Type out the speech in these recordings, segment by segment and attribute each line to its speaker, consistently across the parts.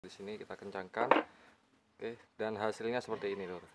Speaker 1: Di sini kita kencangkan, oke, dan hasilnya seperti ini, lur.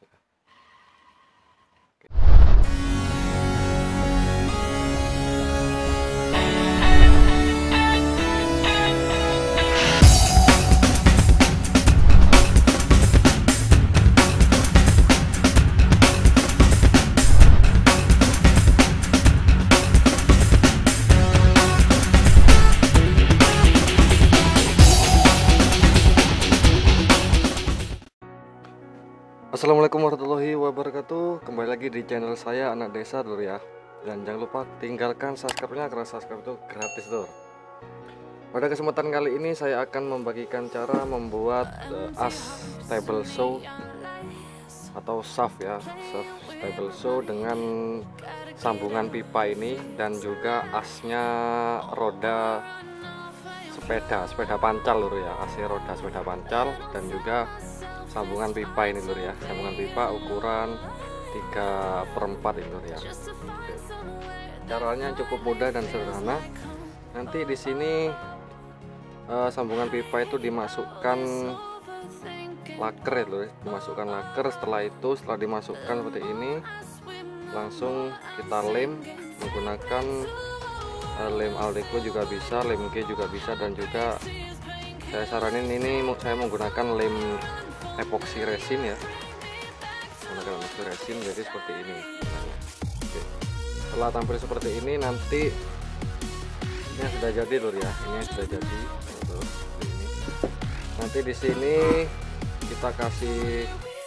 Speaker 1: Assalamualaikum warahmatullahi wabarakatuh. Kembali lagi di channel saya, Anak Desa, lur ya. Dan jangan lupa tinggalkan subscribe-nya karena subscribe itu gratis, lur. Pada kesempatan kali ini saya akan membagikan cara membuat as table saw atau shaft ya, shaft table saw dengan sambungan pipa ini, dan juga asnya roda sepeda pancal, lur ya. Asnya roda sepeda pancal dan juga sambungan pipa ini, lur ya. Sambungan pipa ukuran 3/4 ini, lur ya. Caranya cukup mudah dan sederhana. Nanti di sini sambungan pipa itu dimasukkan laker ya, lur. Dimasukkan laker. Setelah dimasukkan seperti ini, langsung kita lem menggunakan lem Aldeco juga bisa, lem G juga bisa, dan juga saya saranin ini saya menggunakan lem epoxy resin ya, menggunakan epoxy resin, jadi seperti ini. Oke. Setelah tampil seperti ini, nanti ini sudah jadi, lur ya. Ini sudah jadi, lur. Ini nanti di sini kita kasih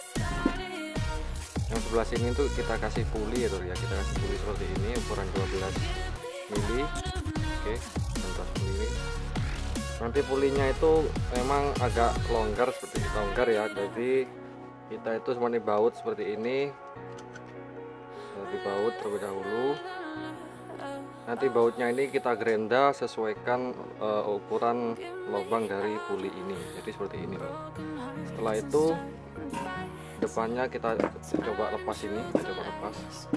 Speaker 1: yang sebelah sini tuh kita kasih puli ya, lur ya. Kita kasih puli seperti ini ukuran 12 mili. Oke, 12 mili. Nanti pulinya itu memang agak longgar, seperti longgar ya, jadi kita itu semuanya baut seperti ini. Dibaut terlebih dahulu. Nanti bautnya ini kita gerenda sesuaikan ukuran lubang dari puli ini, jadi seperti ini. Setelah itu depannya kita coba lepas ini, kita coba lepas.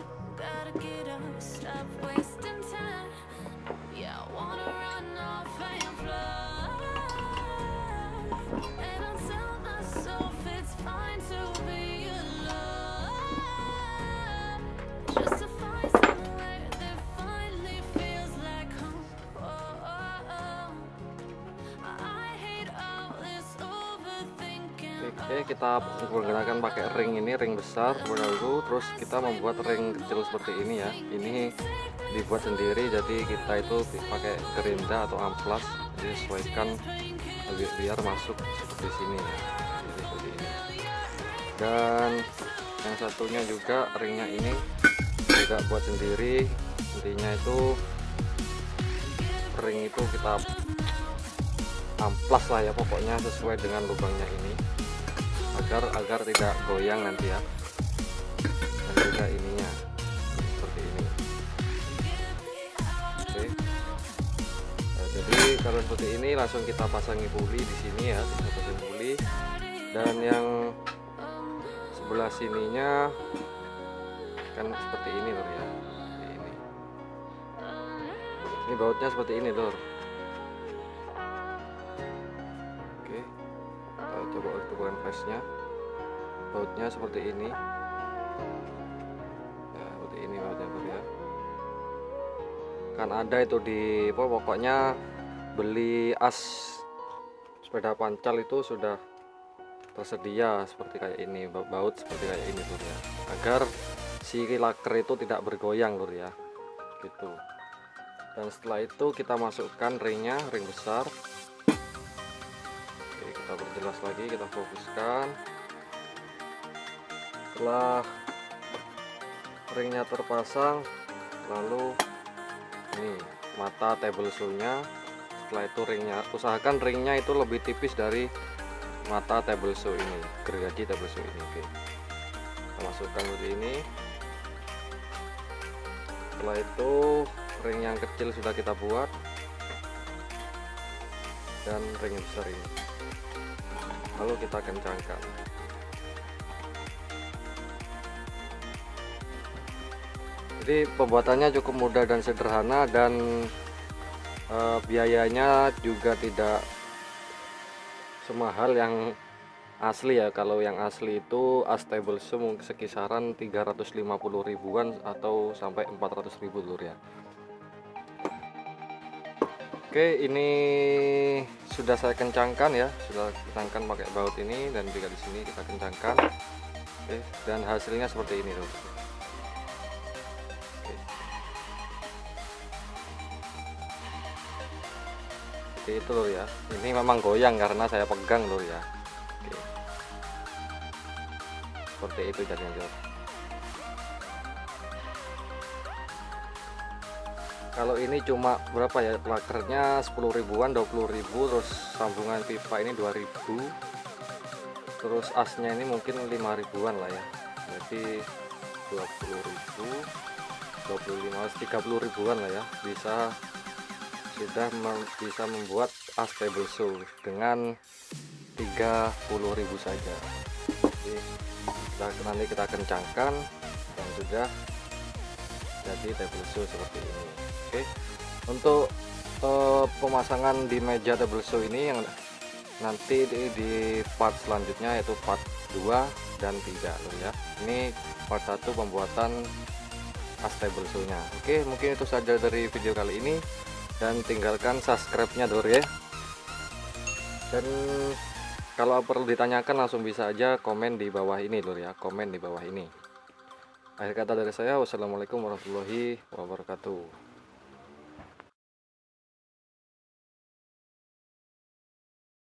Speaker 1: Oke, kita menggunakan pakai ring ini, ring besar dulu, terus kita membuat ring kecil seperti ini ya. Ini dibuat sendiri, jadi kita itu pakai gerinda atau amplas, jadi sesuaikan biar masuk seperti sini ya. Jadi seperti ini. Dan yang satunya juga ringnya ini juga buat sendiri. Intinya itu ring itu kita amplas lah ya, pokoknya sesuai dengan lubangnya ini, agar tidak goyang nanti ya. Dan juga ininya seperti ini. Oke. Nah, jadi kalau seperti ini langsung kita pasangi puli di sini ya, kita pasang puli. Dan yang sebelah sininya kan seperti ini, lur ya. Ini bautnya seperti ini, lur. Oke, kita coba hidupkan flashnya. Bautnya seperti ini ya, seperti ini bautnya, lur ya. Kan ada itu di pokoknya beli as sepeda pancal itu sudah tersedia seperti kayak ini, baut seperti kayak ini, lur ya, agar si laker itu tidak bergoyang, lur ya, gitu. Dan setelah itu kita masukkan ringnya, ring besar. Oke, kita perjelas lagi, kita fokuskan. Setelah ringnya terpasang, lalu ini mata table saw-nya. Setelah itu ringnya, usahakan ringnya itu lebih tipis dari mata table saw ini, gergaji table saw ini. Oke, kita masukkan seperti ini. Setelah itu ring yang kecil sudah kita buat, dan ring besar ini lalu kita kencangkan. Jadi pembuatannya cukup mudah dan sederhana, dan biayanya juga tidak semahal yang asli ya. Kalau yang asli itu astable shoe mungkin sekisaran 350 ribuan atau sampai 400 ribu lur ya. Oke, ini sudah saya kencangkan ya, sudah kencangkan pakai baut ini, dan juga di sini kita kencangkan. Oke, dan hasilnya seperti ini lur. Oke. Seperti itu lur ya. Ini memang goyang karena saya pegang lur ya. Oke. Seperti itu jadinya lur. Kalau ini cuma berapa ya, lakernya 10 ribuan, 20 ribu, terus sambungan pipa ini 2000, terus asnya ini mungkin 5 ribuan lah ya, jadi 20 ribu, 25, 30 ribuan lah ya, bisa membuat astable shoe dengan 30 ribu saja. Jadi nanti kita kencangkan dan sudah jadi table shoe seperti ini. Oke, untuk pemasangan di meja table shoe ini yang nanti di part selanjutnya, yaitu part 2 dan 3 loh ya. Ini part 1 pembuatan astable shoe nya. Oke, mungkin itu saja dari video kali ini, dan tinggalkan subscribe nya dulu ya. Dan kalau perlu ditanyakan langsung bisa aja komen di bawah ini lur ya, komen di bawah ini. Akhir kata dari saya, wassalamualaikum warahmatullahi wabarakatuh.